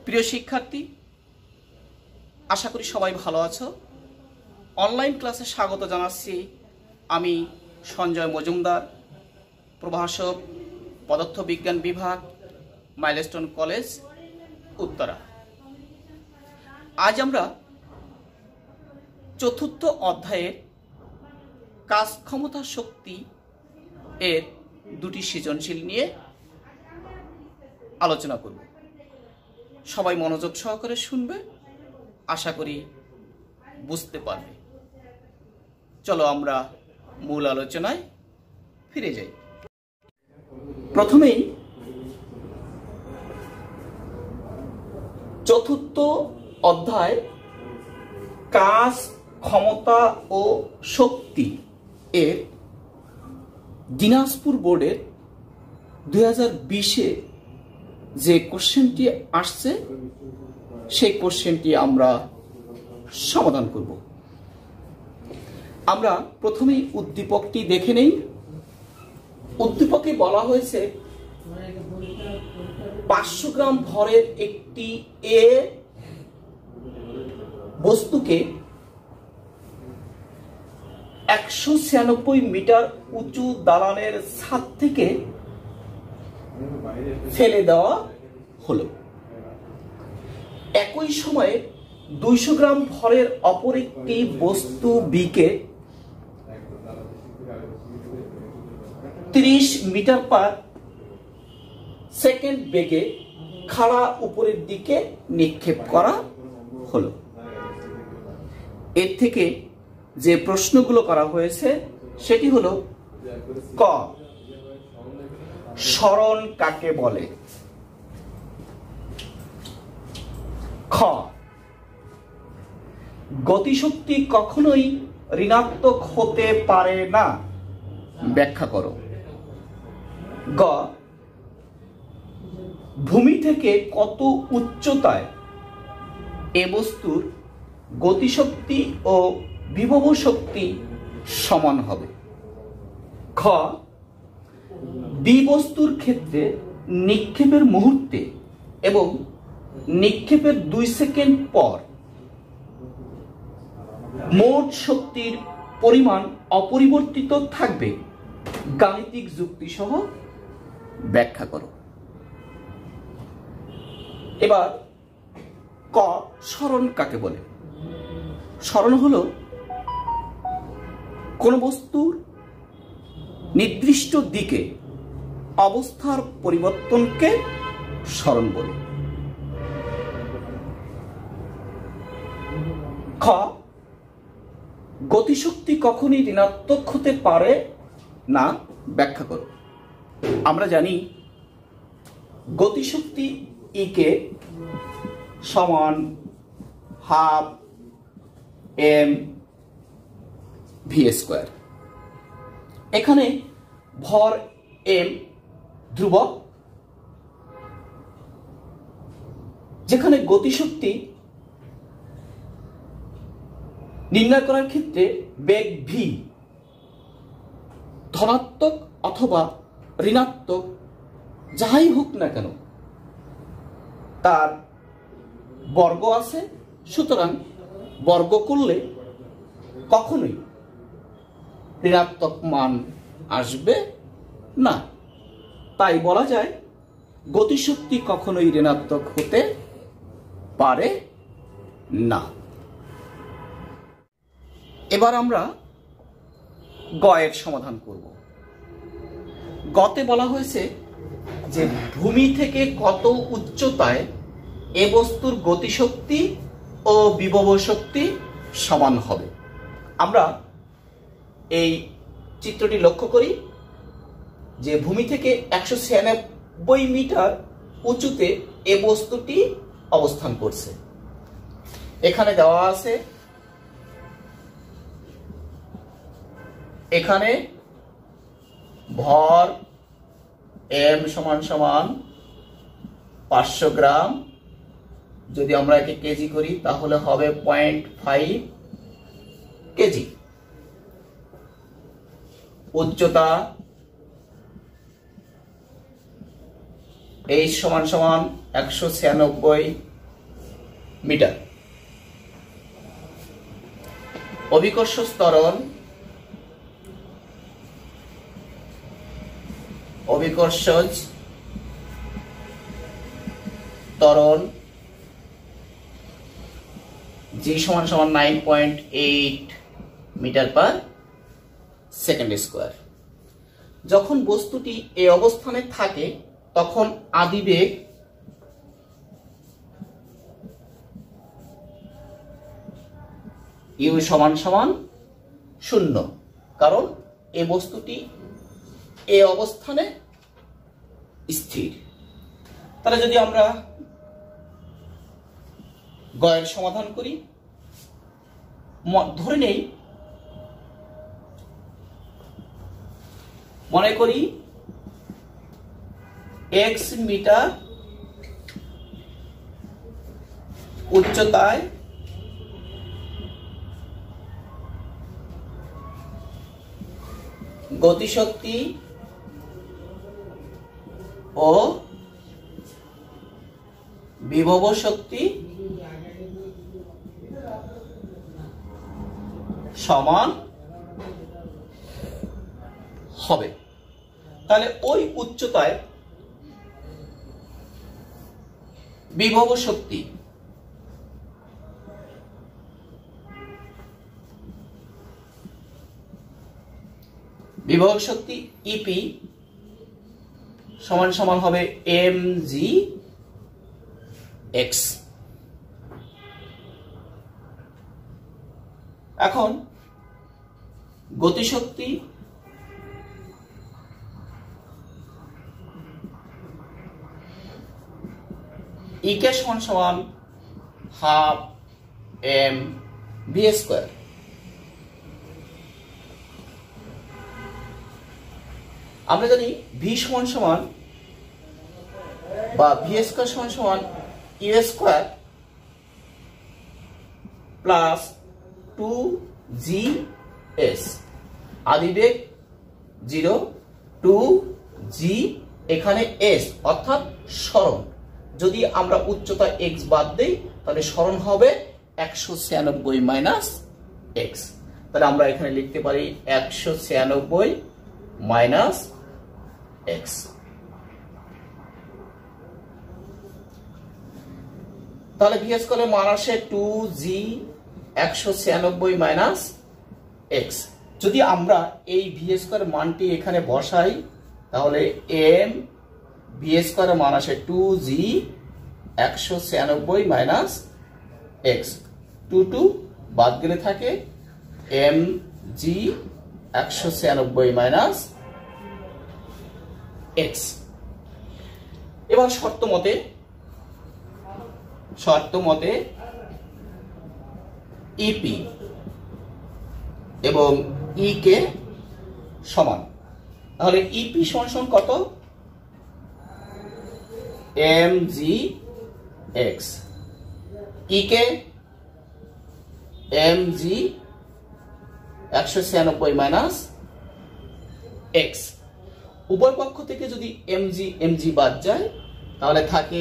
প্রিয় শিক্ষার্থী, আশা করি সবাই ভালো আছো। অনলাইন ক্লাসে স্বাগত জানাচ্ছি। আমি সঞ্জয় মজুমদার, প্রভাষক, পদার্থবিজ্ঞান বিভাগ, মাইলস্টোন কলেজ, উত্তরা। আজ আমরা চতুর্থ অধ্যায়ের কাজ ক্ষমতা শক্তি এর দুটি সৃজনশীল নিয়ে আলোচনা করব। সবাই মনোযোগ সহকারে শুনবে, আশা করি বুঝতে পারবে। চলো আমরা মূল আলোচনায় ফিরে যাই। প্রথমেই চতুর্থ অধ্যায় কাজ ক্ষমতা ও শক্তি এর দিনাজপুর বোর্ডের 2020-এ যে কোশ্চেনটি আসছে সেই কোশ্চেনটি আমরা সমাধান করব। আমরা প্রথমেই উদ্দীপকটি দেখে নেই। উদ্দীপকে বলা হয়েছে 500 গ্রাম ভরের একটি এ বস্তুকে 196 মিটার উঁচু দালানের ছাদ থেকে ফেলে দেওয়া হলো। একই সময়ে 200 গ্রাম ভরের অপর একটি বস্তু বিকে 30 মিটার পার সেকেন্ড বেগে খাড়া উপরের দিকে নিক্ষেপ করা হলো। এর থেকে যে প্রশ্নগুলো করা হয়েছে সেটি হলো: ক, সরণ কাকে বলে? খ, গতিশক্তি কখনোই ঋণাত্মক হতে পারে না, ব্যাখ্যা করো। গ, ভূমি থেকে কত উচ্চতায় এ বস্তুর গতিশক্তি ও বিভব শক্তি সমান হবে? খ, বি বস্তুর ক্ষেত্রে নিক্ষেপের মুহূর্তে এবং নিক্ষেপের 2 সেকেন্ড পর মোট শক্তির পরিমাণ অপরিবর্তিত থাকবে, গাণিতিক যুক্তি সহ ব্যাখ্যা করো। এবার ক, সরণ কাকে বলে? সরণ হলো কোন বস্তুর নির্দিষ্ট দিকে অবস্থার পরিবর্তনকে সরণ বলে। খ, গতিশক্তি কখনই ঋণাত্মক হতে পারে না, ব্যাখ্যা করো। আমরা জানি গতিশক্তি ইকে সমান হাফ এম ভি স্কোয়ার। এখানে ভর এম ধ্রুবক, যেখানে গতিশক্তি নির্ণয় করার ক্ষেত্রে বেগ ভি ধনাত্মক অথবা ঋণাত্মক যাই হোক না কেন তার বর্গ আছে, সুতরাং বর্গ করলে কখনোই ঋণাত্মক মান আসবে না। তাই বলা যায় গতিশক্তি কখনোই ঋণাত্মক হতে পারে না। এবার আমরা গ এর সমাধান করব। গতে বলা হয়েছে যে ভূমি থেকে কত উচ্চতায় এ বস্তুর গতিশক্তি ও বিভব শক্তি সমান হবে। আমরা এই চিত্রটি লক্ষ্য করি যে ভূমি থেকে 196 মিটার উঁচুতে এ বস্তুটি অবস্থান করছে। এখানে দেওয়া আছে, এখানে ভর এম সমান সমান 500 গ্রাম। যদি আমরা একে কেজি করি তাহলে হবে 0.5 কেজি। উচ্চতা h সমান সমান 196 মিটার। অভিকর্ষজ ত্বরণ G = 9.8 metre per second square. যখন বস্তুটি এই অবস্থানে থাকে তখন আদিবেগ u = 0, কারণ এই বস্তুটি এই অবস্থানে স্থির। তাহলে যদি আমরা গয়ের সমাধান করি, ধরে নেই, মনে করি x মিটার উচ্চতায় গতিশক্তি ও বিভব শক্তি সমান হবে। তাহলে ওই উচ্চতায় বিভব শক্তি EP সমান হবে mgx। এখন গতিশক্তি EK = ½ mv²। আমরা জানি v সমান বা v² সমান u² প্লাস 2gs। আদিবেগ 0, 2g, এখানে s অর্থাৎ সরণ। যদি আমরা উচ্চতা x বাদ দেই তাহলে সরণ হবে 196 - x। তাহলে আমরা এখানে লিখতে পারি 196 - x। তাহলে v² এর মান আসে 2g 196 - x। যদি আমরা এই v² মানটি এখানে বসাই তাহলে m v² এর মান আসে 2g 196 - x। 2 বাদ গেলে থাকে mg 196 - x। এবার শর্ত মতে EP এবং EK সমান। তাহলে EP সমান কত? mgx। EK mg 196 - x। উভয় পক্ষ থেকে যদি mg বাদ যায় তাহলে থাকে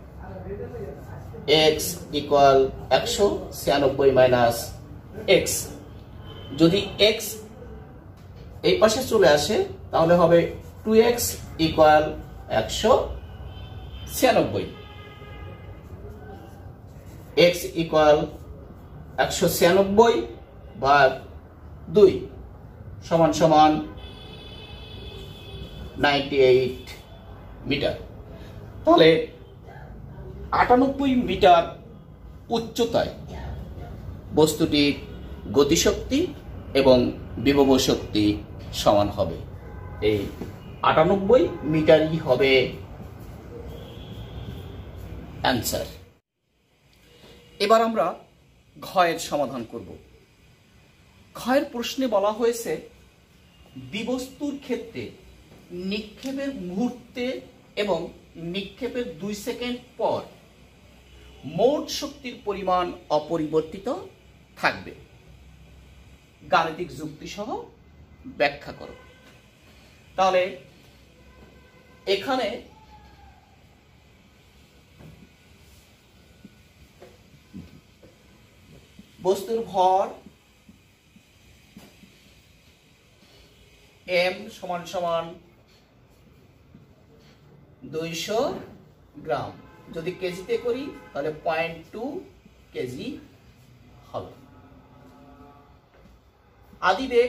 x = 196 - x। যদি x এই পাশে চলে আসে তাহলে হবে 2x = 196। x = 196 ভাগ 2 সমান 98 মিটার। তাহলে 98 মিটার উচ্চতায় বস্তুটির গতিশক্তি এবং বিভব শক্তি সমান হবে। এই 98 মিটারই হবে অ্যান্সার। এবার আমরা ঘয়ের সমাধান করব। ঘয়ের প্রশ্নে বলা হয়েছে বিবস্তুর ক্ষেত্রে নিক্ষেপের মুহূর্তে এবং নিক্ষেপের 2 সেকেন্ড পর মোট শক্তির পরিমাণ অপরিবর্তিত থাকবে। গাণিতিক যুক্তি সহ ব্যাখ্যা করো। তাহলে এখানে বস্তুর ভর m সমান সমান 200 গ্রাম। যদি কেজিতে করি তাহলে 0.2 কেজি হবে। আদিবেগ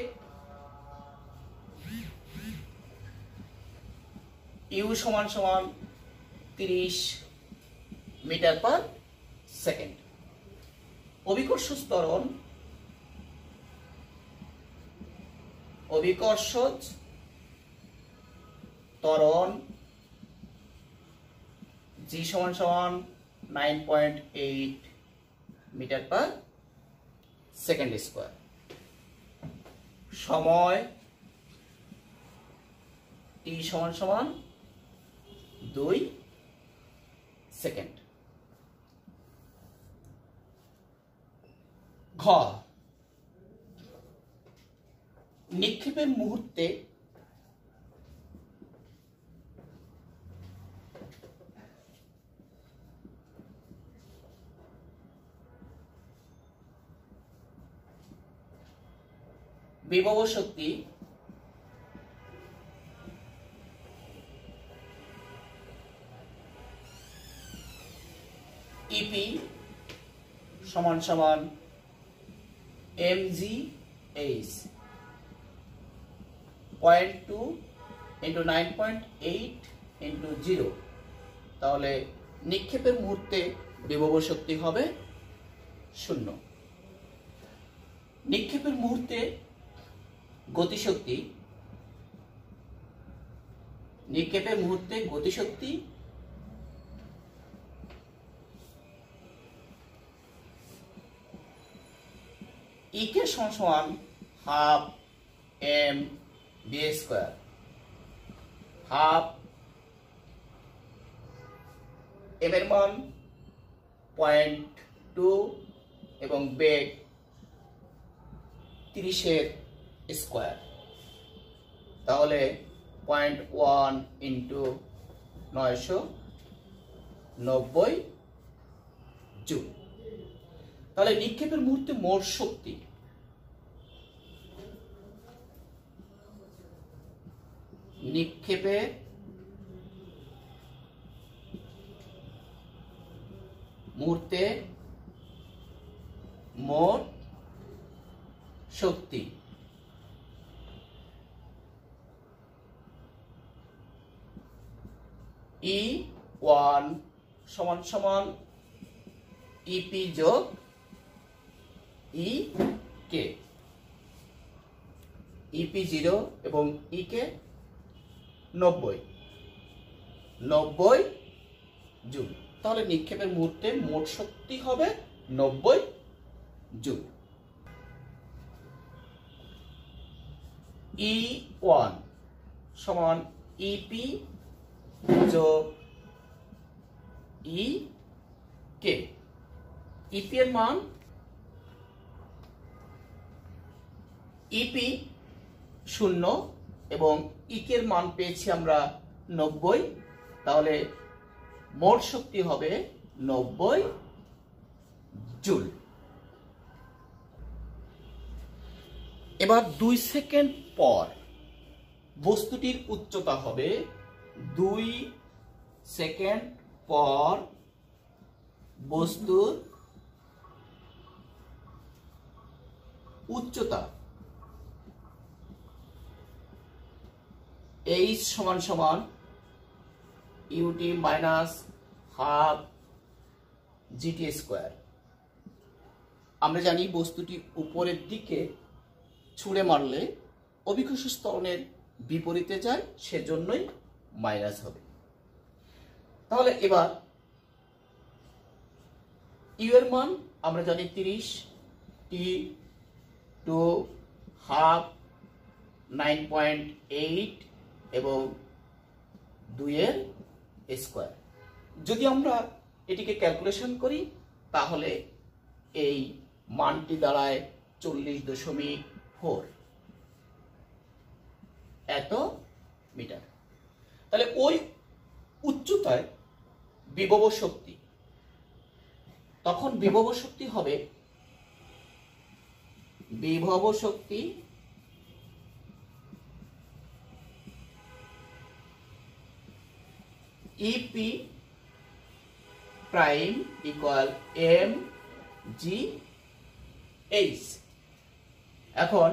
u সমান সমান 30 মিটার পার সেকেন্ড। অভিকর্ষজ ত্বরণ g সমান সমান 9.8 মিটার পার সেকেন্ড স্কয়ার। সময় t সমান সমান 2 সেকেন্ড। ঘ, নিক্ষেপের মুহূর্তে বিভব শক্তি EP সমান সমান mgh 0.2 into 9.8 into 0। তাহলে নিক্ষেপের মুহূর্তে বিভব শক্তি হবে 0। নিক্ষেপের মুহূর্তে গতিশক্তি E কে সমান half m v square. Half m এর মান 0.2 এবং বেগ 30 এর স্কয়ার। তাহলে 0.1 ইন্টু 990 জুল। তাহলে নিক্ষেপের মুহূর্তে মোট শক্তি মোট শক্তি E1 সমান সমান EP যোগ EK। EP 0 এবং EK 90 জুল। তাহলে নিক্ষেপের মুহূর্তে মোট শক্তি হবে 90 জুল। E1 সমান EP যোগ EK। EP এর মান EP 0 এবং EK এর মান পেয়েছি আমরা 90। তাহলে মোট শক্তি হবে 90 জুল। এবার 2 সেকেন্ড পর বস্তুটির উচ্চতা হবে 2 সেকেন্ড পর বস্তুর উচ্চতা h সমান সমান ut minus half gt square. আমরা জানি বস্তুটি উপরের দিকে ছুঁড়ে মারলে অভিকর্ষজ ত্বরণের বিপরীতে যায়, সেজন্যই মাইনাস হবে। তাহলে এবার ইউ এর মান আমরা জানি 30, t টু হাফ 9.8 এবং 2 এর স্কয়ার। যদি আমরা এটিকে ক্যালকুলেশন করি তাহলে এই মানটি দাঁড়ায় 40.4 এত মিটার। তাহলে ওই উচ্চতায় বিভব শক্তি, তখন বিভব শক্তি হবে বিভব শক্তি EP prime equal M G H. এখন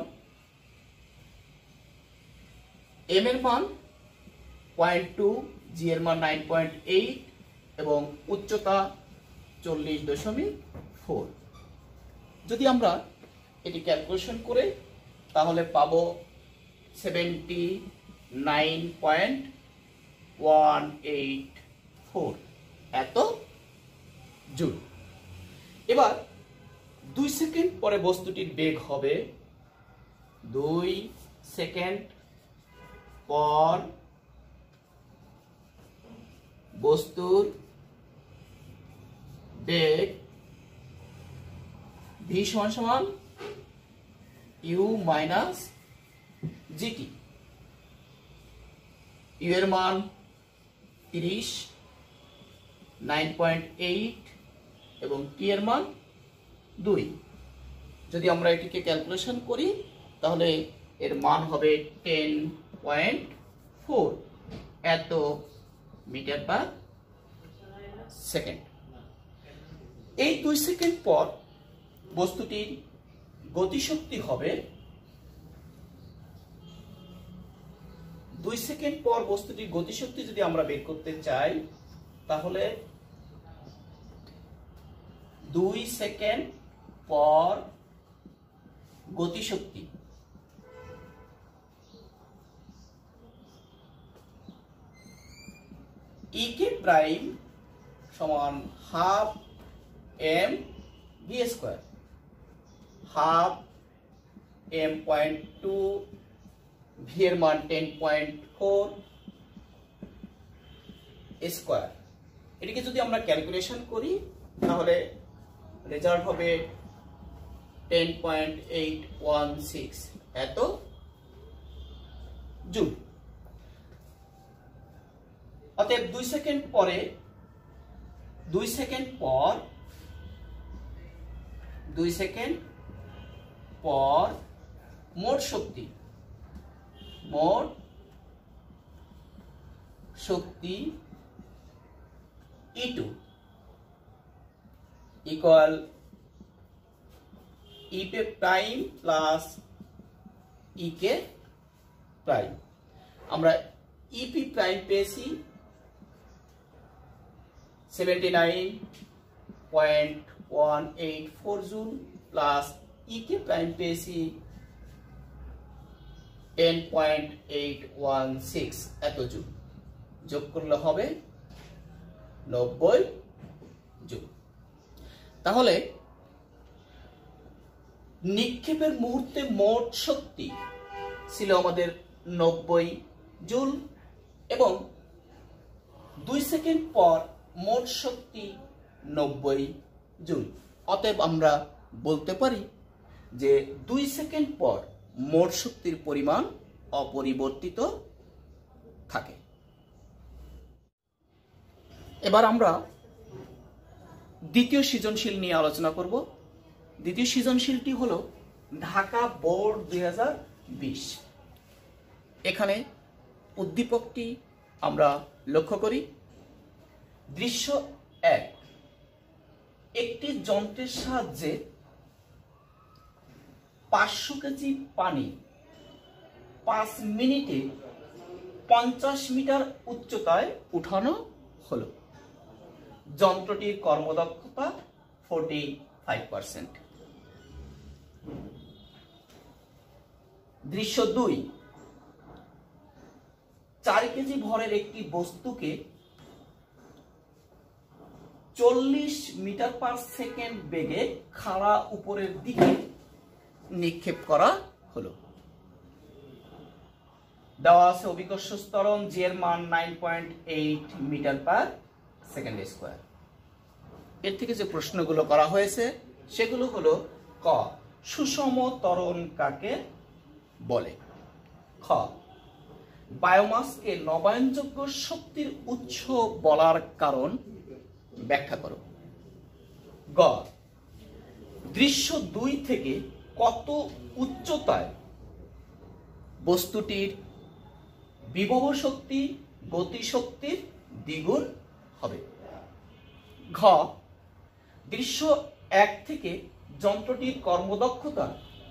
এম এর মান 0.2, জি এর মান 9.8 এবং উচ্চতা 40.4। যদি আমরা এটি ক্যালকুলেশন করে তাহলে পাবো 79.184 এত জুল। এবার 2 সেকেন্ড পরে বস্তুটির বেগ হবে 2 সেকেন্ড পর বস্তুর বেগ v সমান সমান u মাইনাস জিটি। u এর মান 30, 9.8 এবং t এর মান 2। যদি আমরা এটিকে ক্যালকুলেশন করি তাহলে এর মান হবে 10.4 এত মিটার পার সেকেন্ড। এই 2 সেকেন্ড পর বস্তুটির গতিশক্তি হবে 2 সেকেন্ড পর বস্তুটির গতিশক্তি যদি আমরা বের করতে চাই তাহলে 2 সেকেন্ড পর গতিশক্তি ই কে প্রাইম সমান half M V square, half M 0.2, V এর মান 10.4 স্কোয়ার। এটিকে যদি আমরা ক্যালকুলেশন করি তাহলে রেজাল্ট হবে 10.816 এত জুল। অতএব 2 সেকেন্ড পর মোট শক্তি E2 equal E P prime plus E K prime. আমরা EP প্রাইম পেয়েছি 79.184 joule plus E K prime পেয়েছি 10.816 এত জুল, যোগ করলে হবে 90 জুল। তাহলে নিক্ষেপের মুহূর্তে মোট শক্তি ছিল আমাদের 90 জুল এবং 2 সেকেন্ড পর মোট শক্তি 90 জুল। অতএব আমরা বলতে পারি যে 2 সেকেন্ড পর মোট শক্তির পরিমাণ অপরিবর্তিত থাকে। এবার আমরা দ্বিতীয় সৃজনশীল নিয়ে আলোচনা করব। দ্বিতীয় সৃজনশীলটি হলো ঢাকা বোর্ড 2020। এখানে উদ্দীপকটি আমরা লক্ষ্য করি। দৃশ্য 1, একটি যন্ত্রের সাহায্যে 500 কেজি পানি 5 মিনিটে 50 মিটার উচ্চতায় উঠানো হলো। যন্ত্রটির কর্মদক্ষতা 45%। দৃশ্য 2, 4 কেজি ভরের একটি বস্তুকে 40 মিটার পার সেকেন্ড বেগে খাড়া উপরের দিকে নিক্ষেপ করা হলো। দেওয়া আছে অভিকর্ষ ত্বরণ জি এর মান 9.8 মিটার পার সেকেন্ড স্কোয়ার। এর থেকে যে প্রশ্নগুলো করা হয়েছে সেগুলো হলো ক, সুষম ত্বরণ কাকে বলে? খ, বায়োমাসকে নবায়নযোগ্য শক্তির উৎস বলার কারণ ব্যাখ্যা করো। গ, দৃশ্য 2 থেকে কত উচ্চতায় বস্তুটির বিভব শক্তি গতিশক্তির দ্বিগুণ হবে। ঘ, দৃশ্য 1 থেকে যন্ত্রটির কর্মদক্ষতা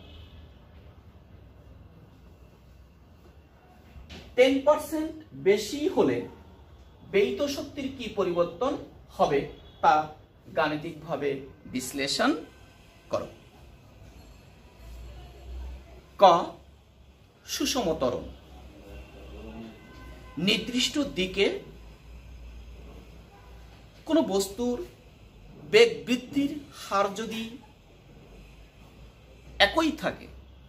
10% বেশি হলে ব্যয়িত শক্তির কি পরিবর্তন হবে তা গাণিতিকভাবে বিশ্লেষণ করো। ক, সুষম ত্বরণ। নির্দিষ্ট দিকে কোনো বস্তুর বেগ বৃদ্ধির হার যদি একই থাকে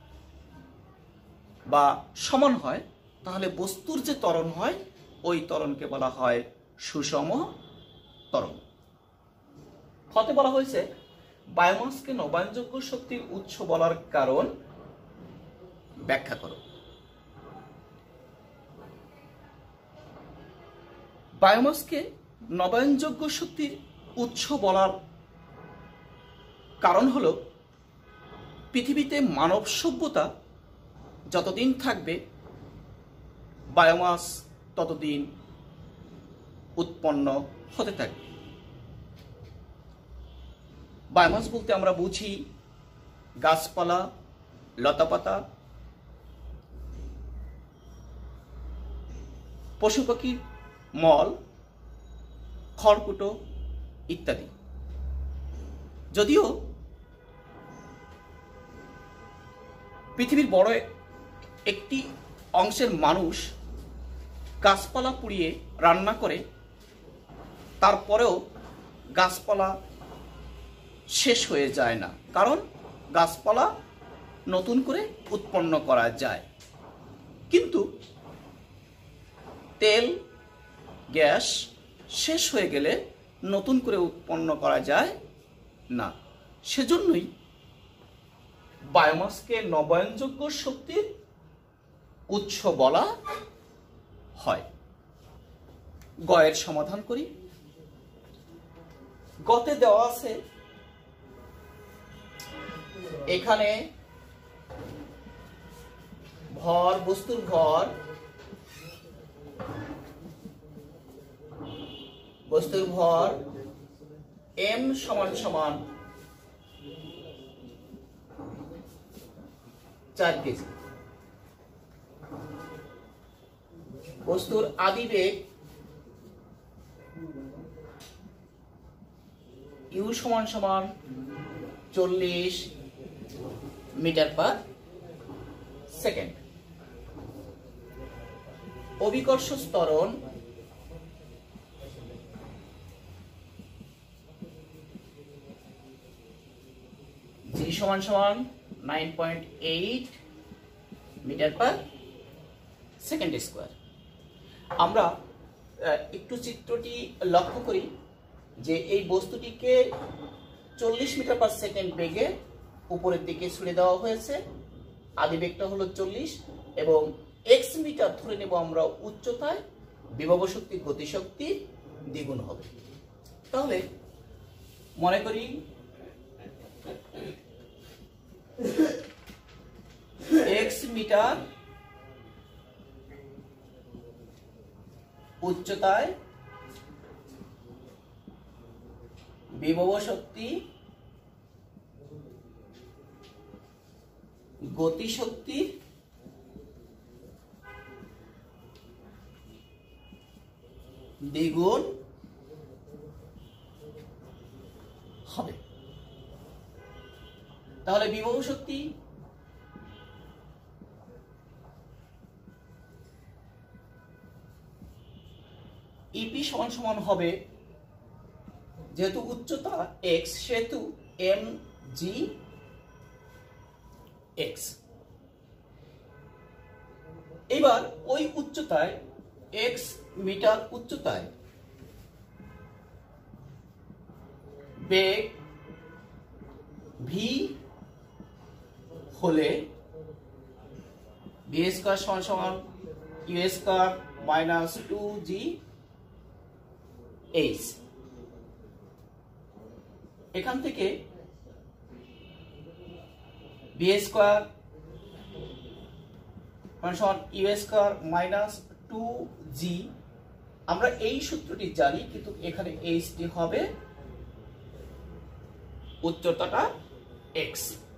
বা সমান হয় তাহলে বস্তুর যে ত্বরণ হয় ওই ত্বরণকে বলা হয় সুষম ত্বরণ। হতে বলা হয়েছে বায়োমাসকে নবায়নযোগ্য শক্তির উৎস বলার কারণ ব্যাখ্যা করো। বায়োমাসকে নবায়নযোগ্য শক্তির উৎস বলার কারণ হলো পৃথিবীতে মানব সভ্যতা যতদিন থাকবে বায়োমাস ততদিন উৎপন্ন হতে থাকবে। বায়োমাস বলতে আমরা বুঝি গাছপালা, লতাপাতা, পশু পাখির মল, খড়কুটো ইত্যাদি। যদিও পৃথিবীর বড় একটি অংশের মানুষ গাছপালা পুড়িয়ে রান্না করে, তারপরেও গাছপালা শেষ হয়ে যায় না, কারণ গাছপালা নতুন করে উৎপন্ন করা যায়। কিন্তু তেল, গ্যাস শেষ হয়ে গেলে নতুন করে উৎপন্ন করা যায় না। সেজন্যই বায়োমাসকে নবায়নযোগ্য শক্তির উৎস বলা হয়। গয়ের সমাধান করি। গতে দেওয়া আছে এখানে ভর, বস্তুর ভর, m সমান সমান 4 কেজি। বস্তুর আদিবেগ u সমান সমান 40 মিটার পার সেকেন্ড। অভিকর্ষ ত্বরণ g সমান সমান 9.8 মিটার পার সেকেন্ড স্কয়ার। আমরা একটু চিত্রটি লক্ষ্য করি যে এই বস্তুটিকে 40 মিটার পার সেকেন্ড বেগে উপরের দিকে ছুড়ে দেওয়া হয়েছে। আদিবেগটা হলো 40 এবং x মিটার ধরে নেব আমরা উচ্চতায়, বিভব শক্তি গতিশক্তি দ্বিগুণ হবে। তাহলে মনে করি x মিটার উচ্চতায় বিভব শক্তি গতিশক্তি দ্বিগুণ হবে। তাহলে বিভব শক্তি ইপি সমান সমান হবে, যেহেতু উচ্চতা x সেহেতু mg x। এবার ওই উচ্চতায় x মিটার উচ্চতায় বেগ v হলে v স্কয়ার সমান সমান u square minus 2g h। এখান থেকে বি স্কোয়ার সমান ইউ স্কোয়ার মাইনাস 2g। আমরা এই সূত্রটি জানি, কিন্তু এখানে এইচটি হবে উচ্চতাটা x।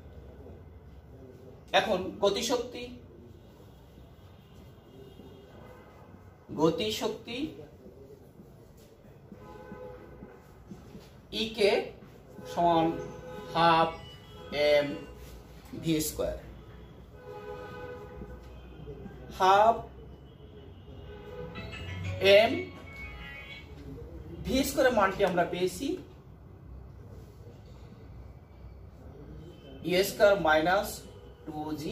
এখন গতিশক্তি ই কে সমান half M V square. Half M V স্কোয়ারের মানটি আমরা পেয়েছি you square minus 2g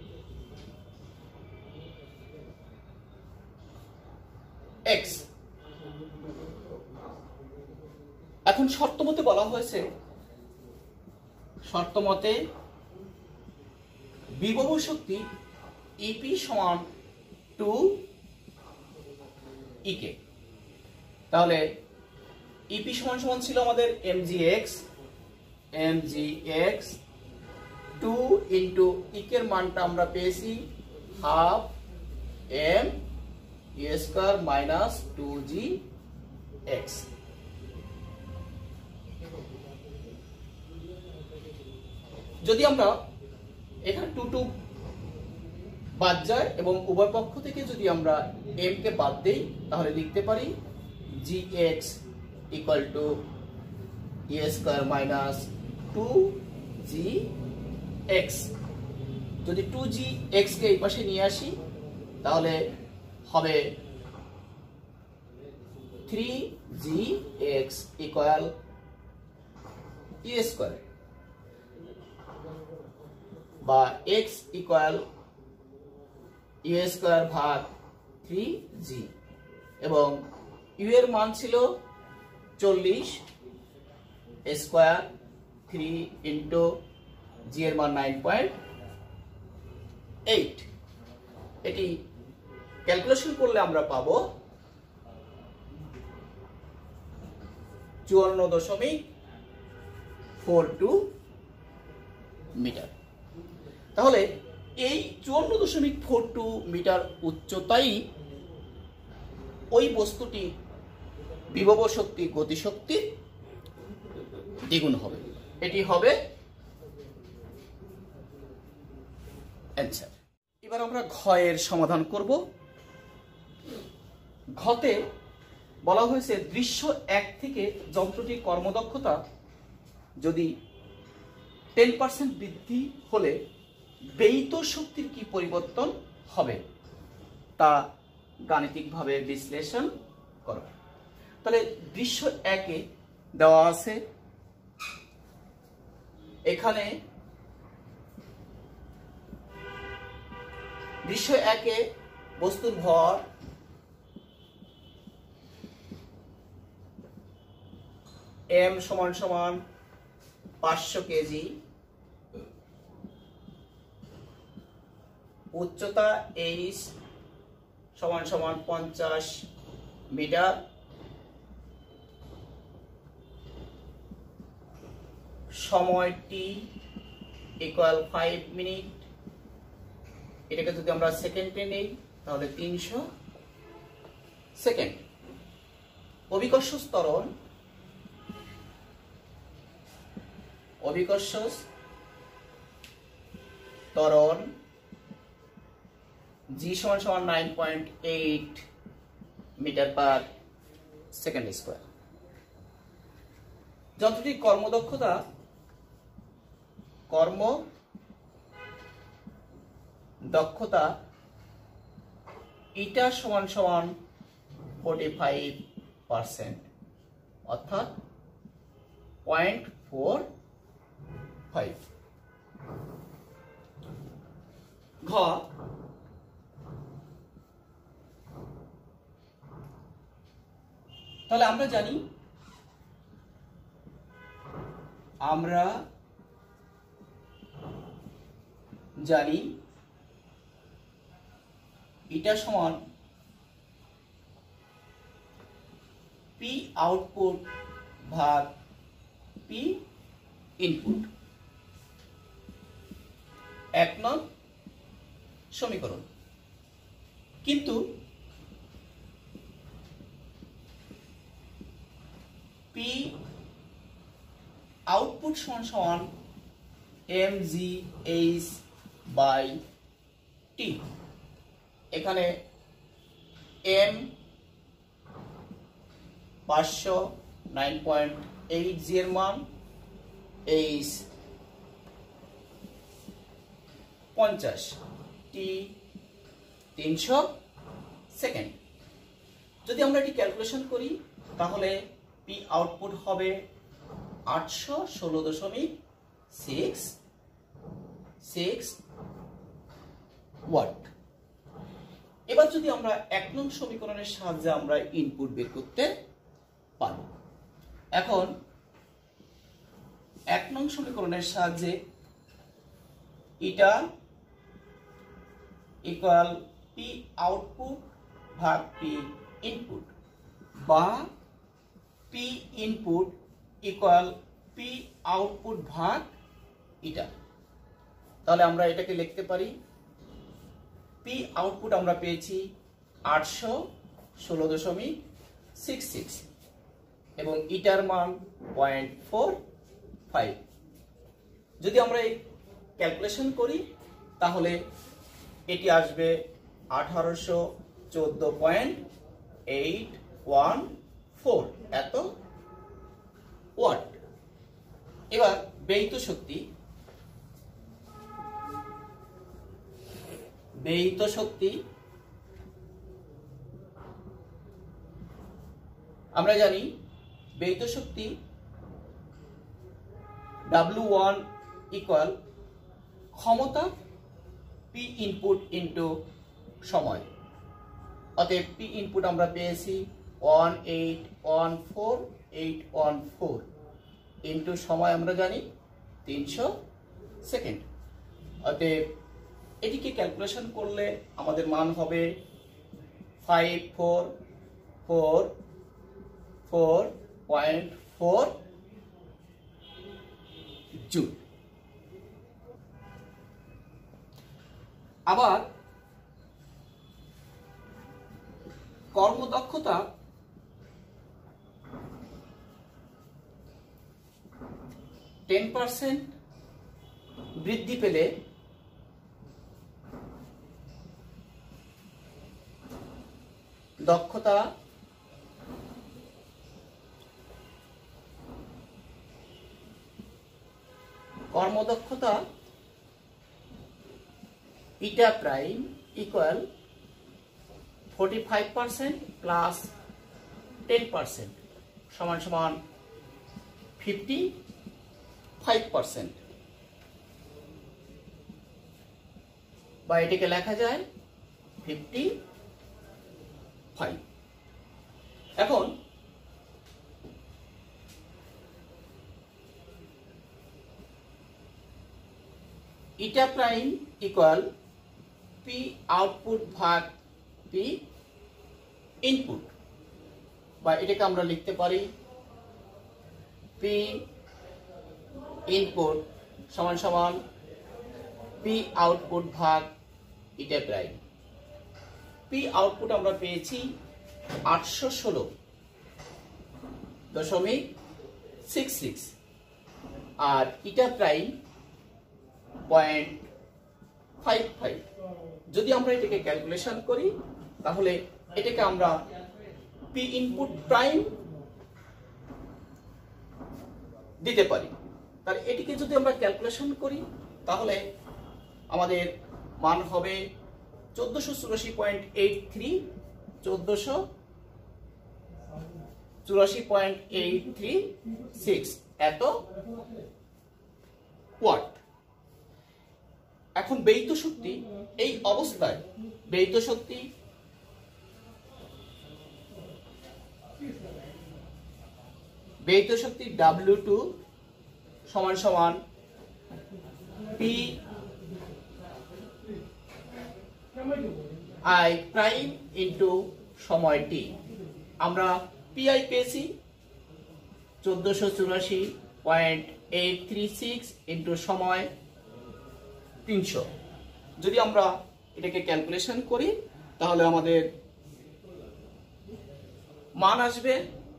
x। এখন শর্তমতে বলা হয়েছে, শর্তমতে বিভব শক্তি ইপি সমান 2 কে। তাহলে ইপি সমান সমান ছিল আমাদের mgx 2 ইন্টু ইকের মানটা আমরা পেয়েছি half M U square minus 2g x। যদি আমরা এখানে 2 বাদ যায় এবং উভয় পক্ষ থেকে যদি আমরা m কে বাদ দেই, তাহলে লিখতে পারি gx equal to U square minus 2gx। যদি 2gx কে এই পাশে নিয়ে আসি তাহলে হবে 3gx ইকুয়াল ইউ স্কোয়ার, বা x ইকুয়াল ইউ স্কোয়ার ভাগ 3g। এবং ইউ এর মান ছিল 40 স্কোয়ার 3 ইন্টু জি এর মান 9.8। এটি ক্যালকুলেশন করলে আমরা পাবো 54.42 মিটার। তাহলে এই 54.42 মিটার উচ্চতাই ওই বস্তুটি বিভব শক্তি গতিশক্তি দ্বিগুণ হবে। এটি হবে অ্যান্সার। এবার আমরা ঘ এর সমাধান করব। ঘতে বলা হয়েছে দৃশ্য 1 থেকে যন্ত্রটির কর্মদক্ষতা যদি 10% বৃদ্ধি হলে ব্যয়িত শক্তির কি পরিবর্তন হবে তা গাণিতিকভাবে বিশ্লেষণ করো। তাহলে দৃশ্য 1 এ দেওয়া আছে, এখানে দৃশ্য 1 এ বস্তুর ভর m সমান সমান 500 কেজি, উচ্চতা h সমান সমান 50 মিটার, সময় t ইকুয়াল 5 মিনিট। এটাকে যদি আমরা সেকেন্ডে নেই তাহলে 300 সেকেন্ড। অভিকর্ষ ত্বরণ g সমান সমান 9.8 মিটার পার সেকেন্ড স্কয়ার। যন্ত্রটির কর্মদক্ষতা ইটা সমান সমান 45%, অর্থাৎ 0.45। ঘ তাহলে আমরা জানি এটা সমান পি আউটপুট ভাগ পি ইনপুট। 1 নং সমীকরণ। কিন্তু পি আউটপুট সমান mgh/t। এখানে m 500 9.80 এর মান, h 50, t 300 সেকেন্ড। যদি আমরা এটি ক্যালকুলেশন করি তাহলে পি আউটপুট হবে 816.66 ওয়াট। এবার যদি আমরা 1 নং সমীকরণের সাহায্যে আমরা ইনপুট বের করতে পারব। এখন 1 নং সমীকরণের সাহায্যে এটা ইকুয়াল পি আউটপুট ভাগ পি ইনপুট, বা P input equal P output ভাগ এটা। তাহলে আমরা এটাকে লিখতে পারি পি আউটপুট আমরা পেয়েছি 816.66 এবং ইটার মান 0.45। যদি আমরা এই ক্যালকুলেশন করি তাহলে এটি আসবে 1814.814 এত ওয়াট। এবার ব্যয়িত শক্তি আমরা জানি ব্যয়িত শক্তি W1 ইকুয়াল ক্ষমতা পি ইনপুট ইনটু সময়। অতএব পি ইনপুট আমরা পেয়েছি 1814814 ইনটু সময় আমরা জানি 300 সেকেন্ড। অতএব এটিকে ক্যালকুলেশন করলে আমাদের মান হবে 5444.4 জুল। আবার কর্মদক্ষতা %10 বৃদ্ধি পেলে দক্ষতা কর্মদক্ষতা ইটা প্রাইম ইকুয়াল 45% প্লাস 10% সমান সমান 55%, বা এটাকে লেখা যায় 55। এখন eta prime equal P output ভাগ পি ইনপুট, বা এটাকে আমরা লিখতে পারি পি ইনপুট সমান সমান পি আউটপুট ভাগ ইটা প্রাইম। পি আউটপুট আমরা পেয়েছি 816.66 আর ইটা প্রাইম 0.55। যদি আমরা এটাকে ক্যালকুলেশন করি তাহলে এটাকে আমরা পি ইনপুট প্রাইম দিতে পারি। তাহলে এটিকে যদি আমরা ক্যালকুলেশন করি তাহলে আমাদের মান হবে 1484.836 এত ওয়াট। এখন ব্যয়িত শক্তি এই অবস্থায় ব্যয়িত শক্তি W2 সমান সমান পি আই প্রাইম ইন্টু সময় টি। আমরা পিআই পেয়েছি 1484.836 ইন্টু সময় 300। যদি আমরা এটাকে ক্যালকুলেশন করি তাহলে আমাদের মান আসবে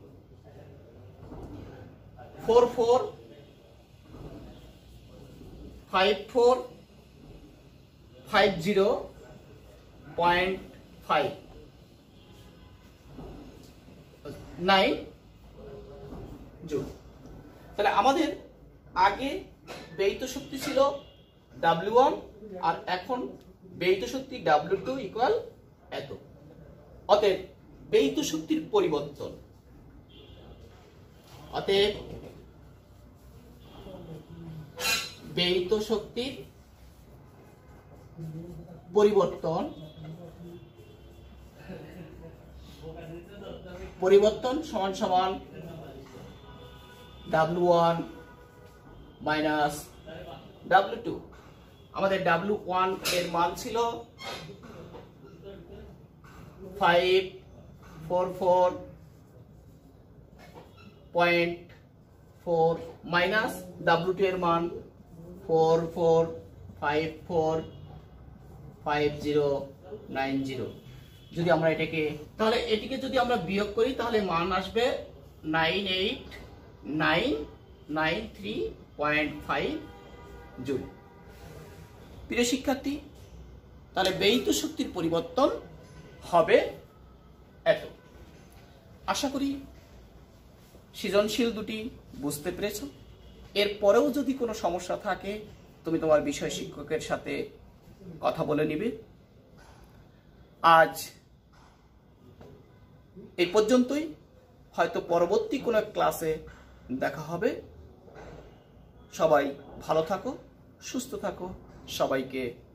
445450.59 জুল। তাহলে আমাদের আগে ব্যয়িত শক্তি ছিল W1 আর এখন ব্যয়িত শক্তি W2 ইকুয়াল এত। অতএব ব্যয়িত শক্তির পরিবর্তন, অতএব ব্যয়িত শক্তির পরিবর্তন সমান সমান W1 মাইনাস W2। আমাদের W1 এর মান ছিল 544.4 মাইনাস W2 এর মান 44545090। যদি আমরা এটিকে যদি আমরা বিয়োগ করি তাহলে মান আসবে 98993.5 জুল। প্রিয় শিক্ষার্থী, তাহলে ব্যয়িত শক্তির পরিবর্তন হবে এত। আশা করি সৃজনশীল দুটি বুঝতে পেরেছ। এরপরেও যদি কোনো সমস্যা থাকে তুমি তোমার বিষয় শিক্ষকের সাথে কথা বলে নিবে। আজ এই পর্যন্তই, হয়তো পরবর্তী কোনো ক্লাসে দেখা হবে। সবাই ভালো থাকো, সুস্থ থাকো, সবাইকে